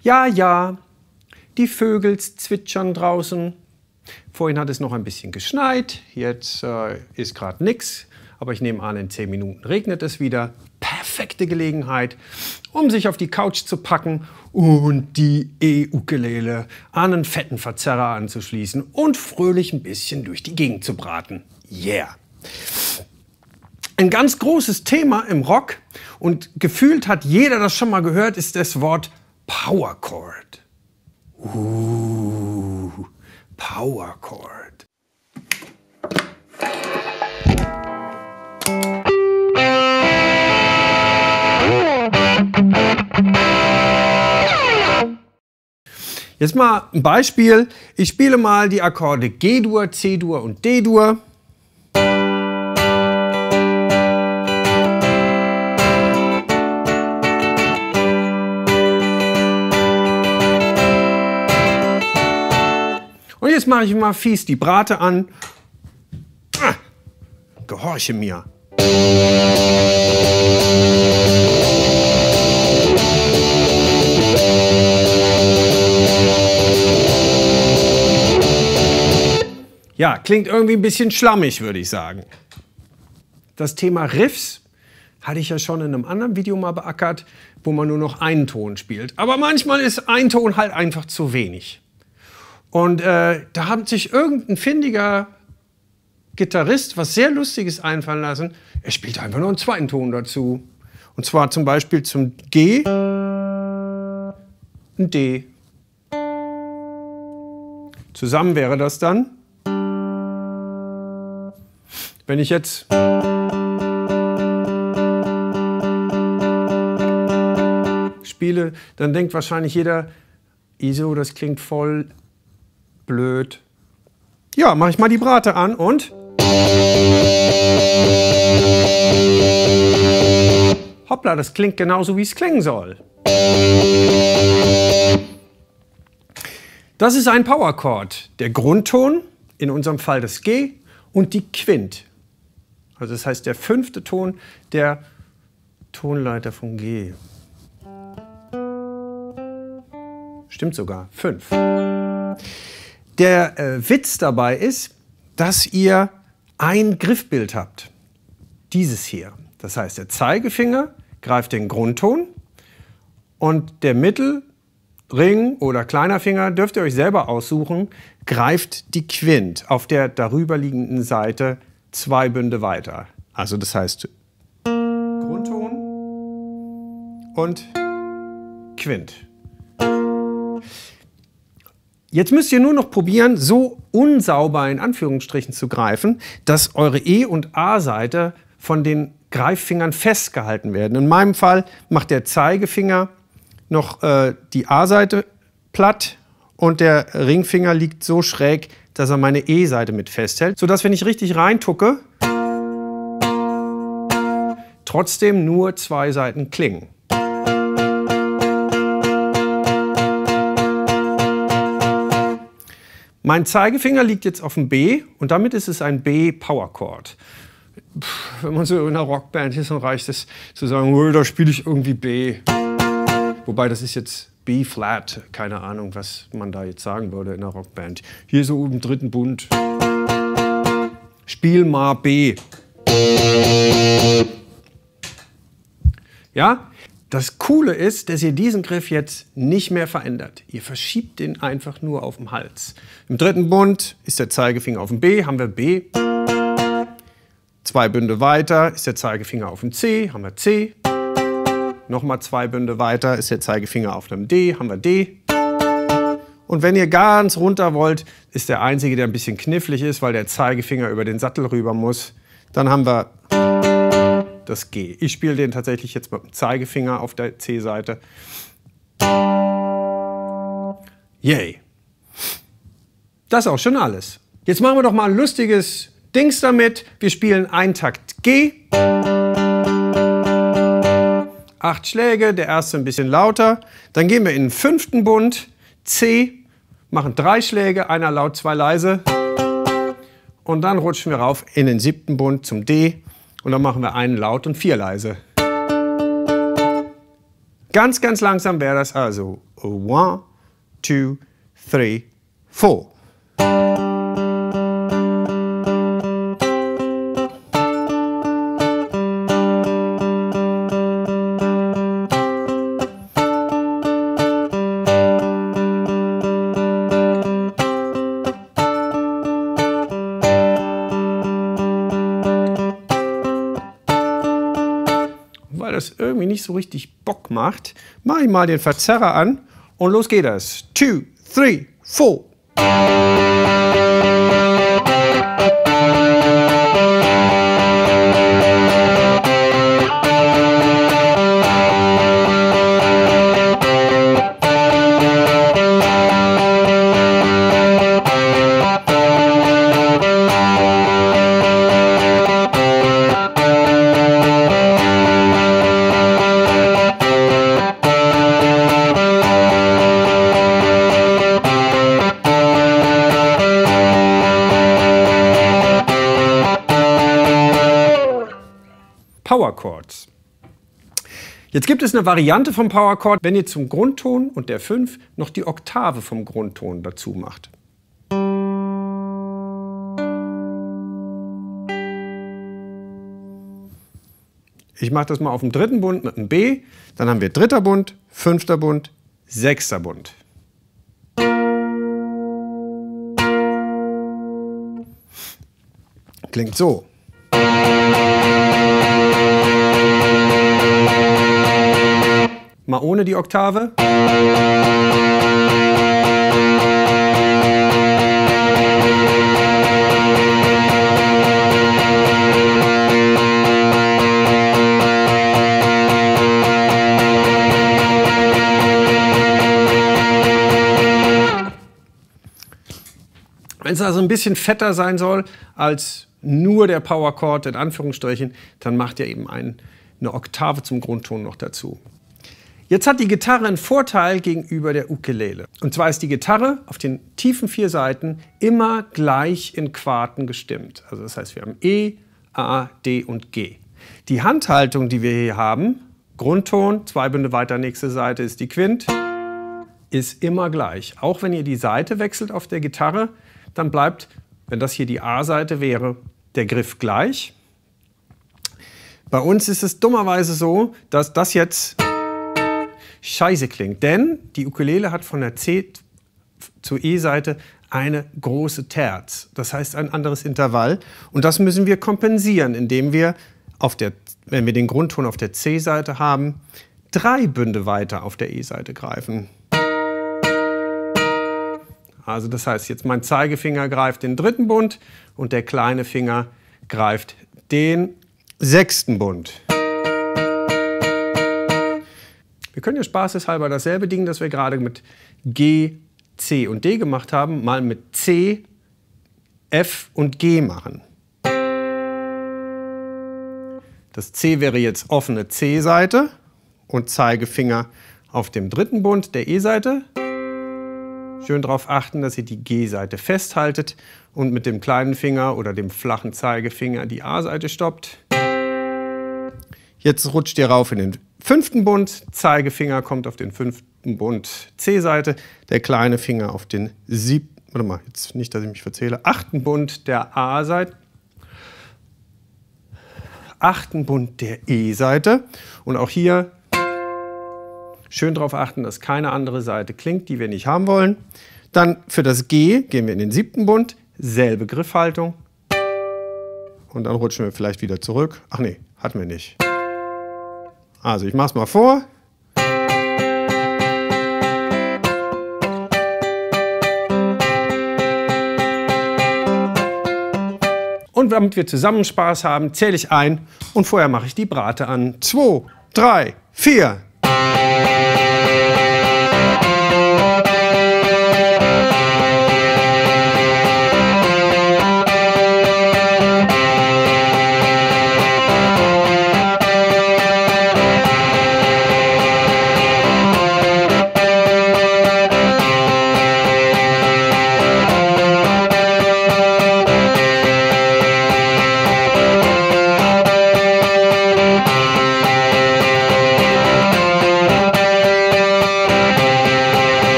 Ja, ja, die Vögel zwitschern draußen. Vorhin hat es noch ein bisschen geschneit, jetzt ist gerade nichts. Aber ich nehme an, in 10 Minuten regnet es wieder. Perfekte Gelegenheit, um sich auf die Couch zu packen und die E-Ukulele an einen fetten Verzerrer anzuschließen und fröhlich ein bisschen durch die Gegend zu braten. Yeah! Ein ganz großes Thema im Rock und gefühlt hat jeder das schon mal gehört, ist das Wort Power Chord. Power Chord. Jetzt mal ein Beispiel. Ich spiele mal die Akkorde G-Dur, C-Dur und D-Dur. Und jetzt mache ich mal fies die Brate an. Gehorche mir. Ja, klingt irgendwie ein bisschen schlammig, würde ich sagen. Das Thema Riffs hatte ich ja schon in einem anderen Video mal beackert, wo man nur noch einen Ton spielt. Aber manchmal ist ein Ton halt einfach zu wenig. Und da hat sich irgendein findiger Gitarrist was sehr Lustiges einfallen lassen. Er spielt einfach nur einen zweiten Ton dazu. Und zwar zum Beispiel zum G ein D. Zusammen wäre das dann. Wenn ich jetzt spiele, dann denkt wahrscheinlich jeder, Iso, das klingt voll blöd. Ja, mache ich mal die Brate an und hoppla, das klingt genauso, wie es klingen soll. Das ist ein Power Chord. Der Grundton, in unserem Fall das G, und die Quint. Also das heißt der 5. Ton der Tonleiter von G. Stimmt sogar, 5. Der Witz dabei ist, dass ihr ein Griffbild habt. Dieses hier. Das heißt, der Zeigefinger greift den Grundton und der Mittelring oder kleiner Finger, dürft ihr euch selber aussuchen, greift die Quint auf der darüberliegenden Seite 2 Bünde weiter. Also das heißt Grundton und Quint. Jetzt müsst ihr nur noch probieren, so unsauber in Anführungsstrichen zu greifen, dass eure E- und A-Seite von den Greiffingern festgehalten werden. In meinem Fall macht der Zeigefinger noch die A-Seite platt und der Ringfinger liegt so schräg, dass er meine E-Seite mit festhält, sodass, wenn ich richtig reintucke, trotzdem nur 2 Seiten klingen. Mein Zeigefinger liegt jetzt auf dem B und damit ist es ein B-Power Chord. Wenn man so in einer Rockband ist, dann reicht es zu sagen, oh, da spiele ich irgendwie B. Wobei das ist jetzt B-Flat, keine Ahnung, was man da jetzt sagen würde in einer Rockband. Hier so im 3. Bund. Spiel mal B. Ja? Das Coole ist, dass ihr diesen Griff jetzt nicht mehr verändert. Ihr verschiebt den einfach nur auf dem Hals. Im 3. Bund ist der Zeigefinger auf dem B, haben wir B. 2 Bünde weiter ist der Zeigefinger auf dem C, haben wir C. Nochmal 2 Bünde weiter ist der Zeigefinger auf dem D, haben wir D. Und wenn ihr ganz runter wollt, ist der einzige, der ein bisschen knifflig ist, weil der Zeigefinger über den Sattel rüber muss. Dann haben wir das G. Ich spiele den tatsächlich jetzt mit dem Zeigefinger auf der C-Seite. Yay. Das ist auch schon alles. Jetzt machen wir doch mal ein lustiges Dings damit. Wir spielen einen Takt G. 8 Schläge, der erste ein bisschen lauter. Dann gehen wir in den 5. Bund, C, machen 3 Schläge, einer laut, 2 leise. Und dann rutschen wir rauf in den 7. Bund zum D. Und dann machen wir einen laut und 4 leise. Ganz, ganz langsam wäre das also 1, 2, 3, 4. Weil das irgendwie nicht so richtig Bock macht, mache ich mal den Verzerrer an und los geht das. 2, 3, 4. Power Chords. Jetzt gibt es eine Variante vom Power Chord, wenn ihr zum Grundton und der 5 noch die Oktave vom Grundton dazu macht. Ich mache das mal auf dem dritten Bund mit einem B, dann haben wir dritter Bund, fünfter Bund, sechster Bund. Klingt so. Mal ohne die Oktave. Wenn es also ein bisschen fetter sein soll als nur der Power Chord, in Anführungsstrichen, dann macht ihr eben eine Oktave zum Grundton noch dazu. Jetzt hat die Gitarre einen Vorteil gegenüber der Ukulele. Und zwar ist die Gitarre auf den tiefen 4 Saiten immer gleich in Quarten gestimmt. Also das heißt, wir haben E, A, D und G. Die Handhaltung, die wir hier haben, Grundton, 2 Bünde weiter, nächste Seite ist die Quint, ist immer gleich. Auch wenn ihr die Seite wechselt auf der Gitarre, dann bleibt, wenn das hier die A-Seite wäre, der Griff gleich. Bei uns ist es dummerweise so, dass das jetzt scheiße klingt, denn die Ukulele hat von der C zur E-Seite eine große Terz, das heißt ein anderes Intervall, und das müssen wir kompensieren, indem wir, wenn wir den Grundton auf der C-Seite haben, 3 Bünde weiter auf der E-Seite greifen. Also das heißt, jetzt mein Zeigefinger greift den dritten Bund und der kleine Finger greift den sechsten Bund. Wir können ja spaßeshalber dasselbe Ding, das wir gerade mit G, C und D gemacht haben, mal mit C, F und G machen. Das C wäre jetzt offene C-Seite und Zeigefinger auf dem dritten Bund der E-Seite. Schön darauf achten, dass ihr die G-Seite festhaltet und mit dem kleinen Finger oder dem flachen Zeigefinger die A-Seite stoppt. Jetzt rutscht ihr rauf in den 5. Bund, Zeigefinger kommt auf den 5. Bund C-Seite, der kleine Finger auf den 7. Warte mal, jetzt nicht, dass ich mich verzähle. 8. Bund der A-Seite, 8. Bund der E-Seite und auch hier schön darauf achten, dass keine andere Seite klingt, die wir nicht haben wollen. Dann für das G gehen wir in den 7. Bund, selbe Griffhaltung und dann rutschen wir vielleicht wieder zurück. Ach nee, hatten wir nicht. Also ich mache es mal vor. Und damit wir zusammen Spaß haben, zähle ich ein und vorher mache ich die Brate an. 2, 3, 4.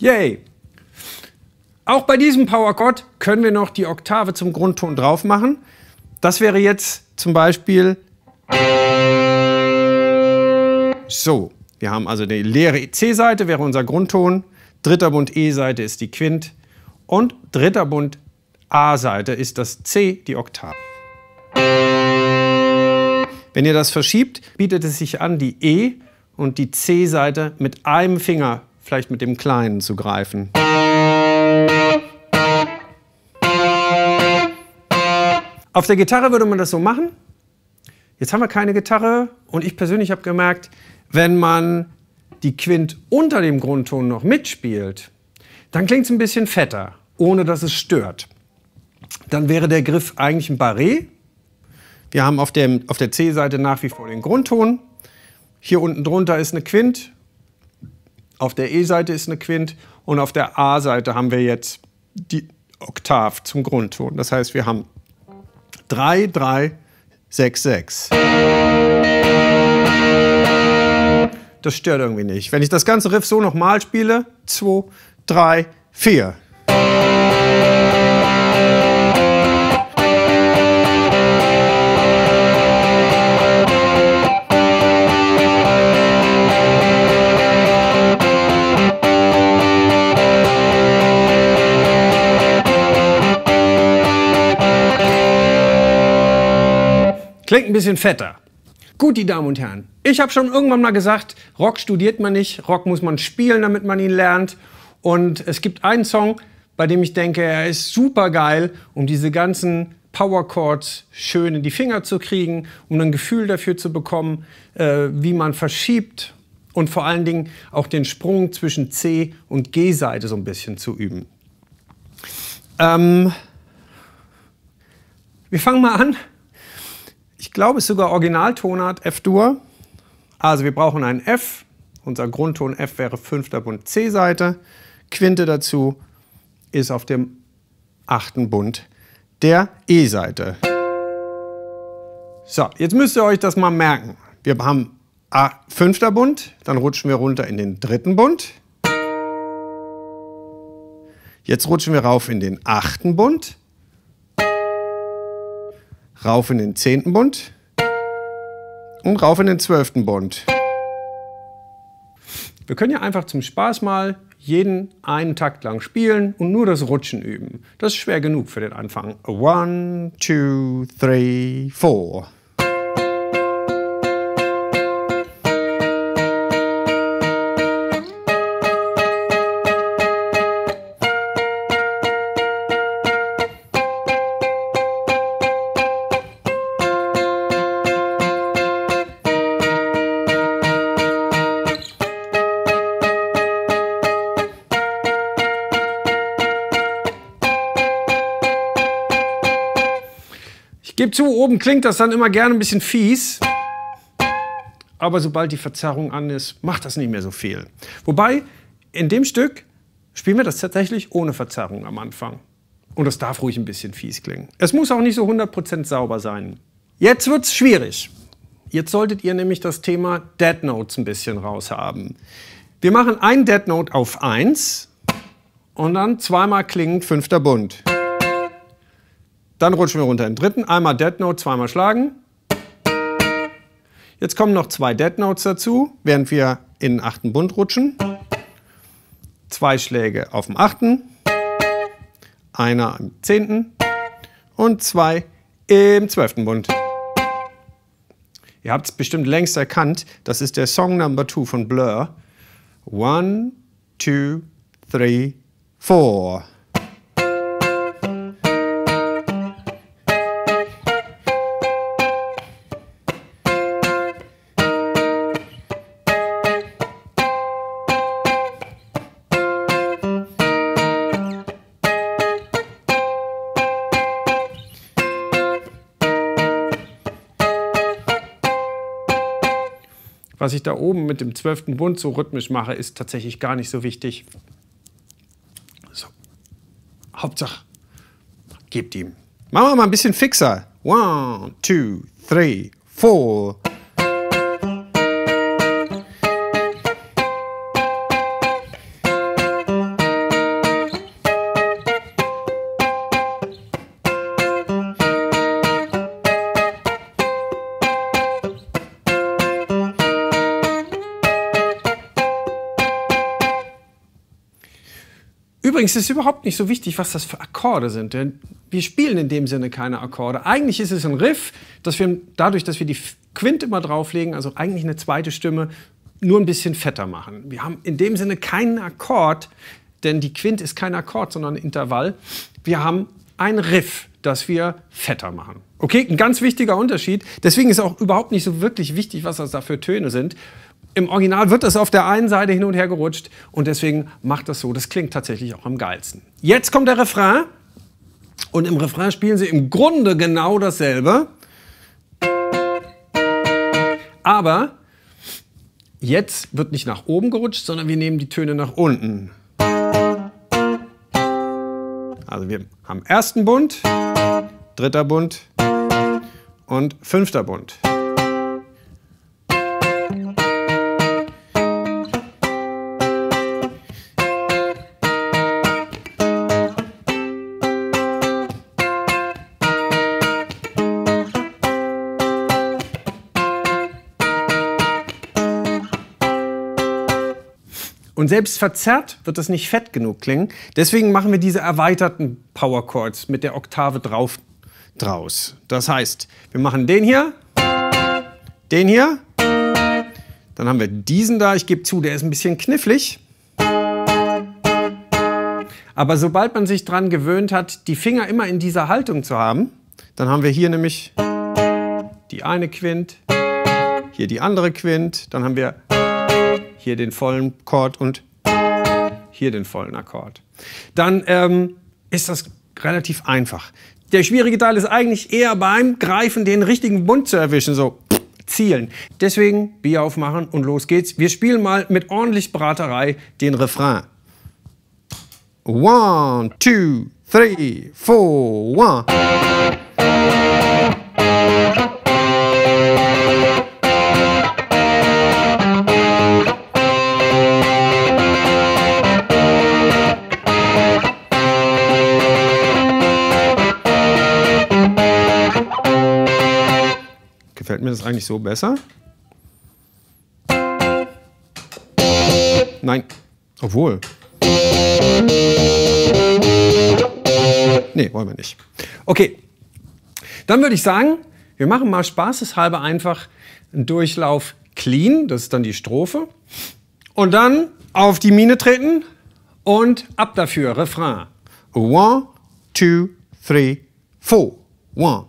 Yay! Auch bei diesem Power-Chord können wir noch die Oktave zum Grundton drauf machen. Das wäre jetzt zum Beispiel so. Wir haben also die leere C-Seite, wäre unser Grundton. Dritter Bund E-Seite ist die Quint. Und dritter Bund A-Seite ist das C, die Oktave. Wenn ihr das verschiebt, bietet es sich an, die E- und die C-Seite mit einem Finger, vielleicht mit dem kleinen, zu greifen. Auf der Gitarre würde man das so machen. Jetzt haben wir keine Gitarre und ich persönlich habe gemerkt, wenn man die Quint unter dem Grundton noch mitspielt, dann klingt es ein bisschen fetter, ohne dass es stört. Dann wäre der Griff eigentlich ein Barré. Wir haben auf der C-Seite nach wie vor den Grundton. Hier unten drunter ist eine Quint. Auf der E-Seite ist eine Quint. Und auf der A-Seite haben wir jetzt die Oktave zum Grundton. Das heißt, wir haben 3, 3, 6, 6. Das stört irgendwie nicht. Wenn ich das ganze Riff so nochmal spiele, 2, 3, 4. Klingt ein bisschen fetter. Gut, die Damen und Herren, ich habe schon irgendwann mal gesagt, Rock studiert man nicht, Rock muss man spielen, damit man ihn lernt. Und es gibt einen Song, bei dem ich denke, er ist super geil, um diese ganzen Power Chords schön in die Finger zu kriegen, um ein Gefühl dafür zu bekommen, wie man verschiebt und vor allen Dingen auch den Sprung zwischen C- und G-Seite so ein bisschen zu üben. Wir fangen mal an. Ich glaube, es ist sogar Originaltonart F-Dur. Also wir brauchen ein F. Unser Grundton F wäre 5. Bund C-Seite. Quinte dazu ist auf dem 8. Bund der E-Seite. So, jetzt müsst ihr euch das mal merken. Wir haben 5. Bund, dann rutschen wir runter in den 3. Bund. Jetzt rutschen wir rauf in den 8. Bund. Rauf in den 10. Bund und rauf in den 12. Bund. Wir können ja einfach zum Spaß mal jeden einen Takt lang spielen und nur das Rutschen üben. Das ist schwer genug für den Anfang. 1, 2, 3, 4. Ich gebe zu, oben klingt das dann immer gerne ein bisschen fies, aber sobald die Verzerrung an ist, macht das nicht mehr so viel. Wobei, in dem Stück spielen wir das tatsächlich ohne Verzerrung am Anfang. Und das darf ruhig ein bisschen fies klingen. Es muss auch nicht so 100% sauber sein. Jetzt wird's schwierig. Jetzt solltet ihr nämlich das Thema Dead Notes ein bisschen raushaben. Wir machen ein Dead Note auf 1 und dann zweimal klingend 5. Bund. Dann rutschen wir runter in den 3. Einmal Dead Note, zweimal schlagen. Jetzt kommen noch 2 Dead Notes dazu, während wir in den 8. Bund rutschen. 2 Schläge auf dem 8. Einer im 10. und 2 im 12. Bund. Ihr habt es bestimmt längst erkannt, das ist der Song Number 2 von Blur. 1, 2, 3, 4. Was ich da oben mit dem 12. Bund so rhythmisch mache, ist tatsächlich gar nicht so wichtig. So. Hauptsache, gebt ihm. Machen wir mal ein bisschen fixer. 1, 2, 3, 4. Übrigens ist es überhaupt nicht so wichtig, was das für Akkorde sind, denn wir spielen in dem Sinne keine Akkorde. Eigentlich ist es ein Riff, dass wir dadurch, dass wir die Quinte immer drauflegen, also eigentlich eine zweite Stimme, nur ein bisschen fetter machen. Wir haben in dem Sinne keinen Akkord, denn die Quinte ist kein Akkord, sondern ein Intervall. Wir haben ein Riff, das wir fetter machen. Okay, ein ganz wichtiger Unterschied. Deswegen ist auch überhaupt nicht so wirklich wichtig, was das da für Töne sind. Im Original wird das auf der einen Seite hin und her gerutscht und deswegen macht das so. Das klingt tatsächlich auch am geilsten. Jetzt kommt der Refrain und im Refrain spielen sie im Grunde genau dasselbe. Aber jetzt wird nicht nach oben gerutscht, sondern wir nehmen die Töne nach unten. Also wir haben ersten Bund, dritter Bund und fünfter Bund. Und selbst verzerrt wird das nicht fett genug klingen. Deswegen machen wir diese erweiterten Power Chords mit der Oktave draus. Das heißt, wir machen den hier, dann haben wir diesen da. Ich gebe zu, der ist ein bisschen knifflig. Aber sobald man sich daran gewöhnt hat, die Finger immer in dieser Haltung zu haben, dann haben wir hier nämlich die eine Quint, hier die andere Quint, dann haben wir hier den vollen Akkord und hier den vollen Akkord. Dann ist das relativ einfach. Der schwierige Teil ist eigentlich eher beim Greifen den richtigen Bund zu erwischen, so zielen. Deswegen Bier aufmachen und los geht's. Wir spielen mal mit ordentlich Braterei den Refrain. 1, 2, 3, 4, 1. Gefällt mir das eigentlich so besser? Nein. Obwohl. Nee, wollen wir nicht. Okay. Dann würde ich sagen, wir machen mal spaßeshalber einfach einen Durchlauf clean. Das ist dann die Strophe. Und dann auf die Mine treten und ab dafür. Refrain. 1, 2, 3, 4. 1.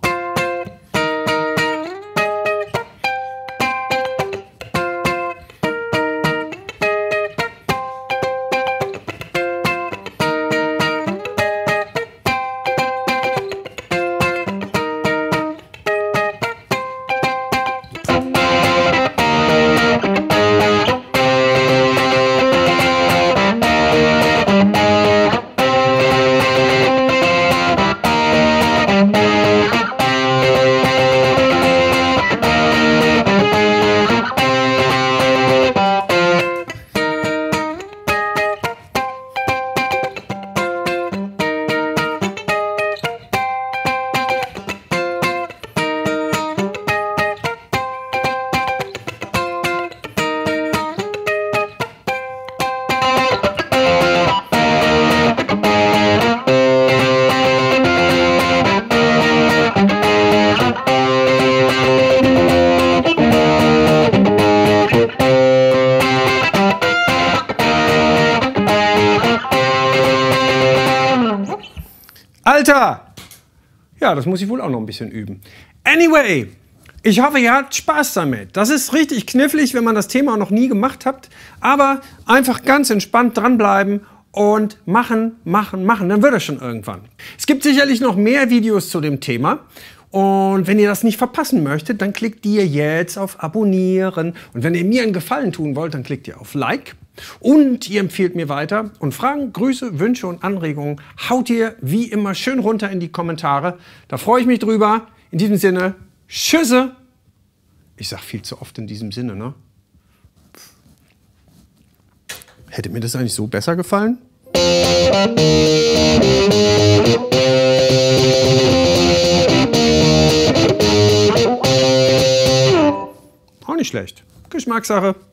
Alter! Ja, das muss ich wohl auch noch ein bisschen üben. Anyway, ich hoffe, ihr habt Spaß damit. Das ist richtig knifflig, wenn man das Thema noch nie gemacht hat. Aber einfach ganz entspannt dranbleiben und machen. Dann wird es schon irgendwann. Es gibt sicherlich noch mehr Videos zu dem Thema. Und wenn ihr das nicht verpassen möchtet, dann klickt ihr jetzt auf Abonnieren. Und wenn ihr mir einen Gefallen tun wollt, dann klickt ihr auf Like. Und ihr empfiehlt mir weiter. Und Fragen, Grüße, Wünsche und Anregungen haut ihr wie immer schön runter in die Kommentare. Da freue ich mich drüber. In diesem Sinne, Tschüsse. Ich sag viel zu oft in diesem Sinne, ne? Hätte mir das eigentlich so besser gefallen? Auch nicht schlecht. Geschmackssache.